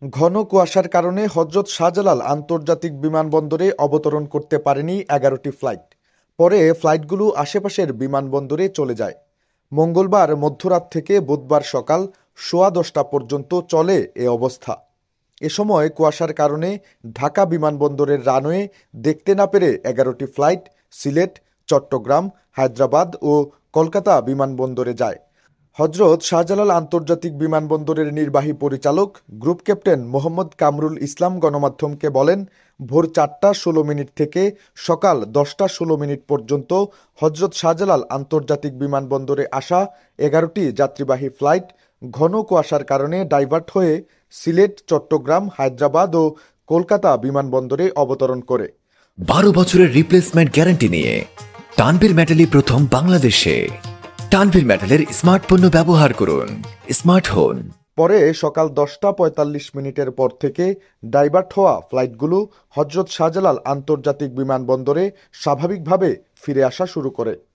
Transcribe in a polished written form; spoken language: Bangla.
ঘন কুয়াশার কারণে হজরত শাহজালাল আন্তর্জাতিক বিমানবন্দরে অবতরণ করতে পারেনি 11টি ফ্লাইট। পরে ফ্লাইটগুলো আশেপাশের বিমানবন্দরে চলে যায়। মঙ্গলবার মধ্যরাত থেকে বুধবার সকাল 10:15 পর্যন্ত চলে এ অবস্থা। এ সময় কুয়াশার কারণে ঢাকা বিমানবন্দরের রানওয়ে দেখতে না পেরে 11টি ফ্লাইট সিলেট, চট্টগ্রাম, হায়দ্রাবাদ ও কলকাতা বিমানবন্দরে যায়। হজরত শাহজালাল আন্তর্জাতিক বিমানবন্দরের নির্বাহী পরিচালক গ্রুপ ক্যাপ্টেন মোহাম্মদ কামরুল ইসলাম গণমাধ্যমকে বলেন, ভোর 4:16 থেকে সকাল 10:16 পর্যন্ত হজরত শাহজালাল আন্তর্জাতিক বিমানবন্দরে আসা 11টি যাত্রীবাহী ফ্লাইট ঘন কুয়াশার কারণে ডাইভার্ট হয়ে সিলেট, চট্টগ্রাম, হায়দ্রাবাদ ও কলকাতা বিমানবন্দরে অবতরণ করে। 12 বছরের রিপ্লেসমেন্ট গ্যারান্টি নিয়ে তানভীর মেটালি প্রথম বাংলাদেশে। তানভীর মেটালের স্মার্ট পণ্য ব্যবহার করুন, স্মার্ট হন। পরে সকাল 10:45 পর থেকে ডাইভার্ট হওয়া ফ্লাইটগুলো হজরত শাহজালাল আন্তর্জাতিক বিমানবন্দরে স্বাভাবিকভাবে ফিরে আসা শুরু করে।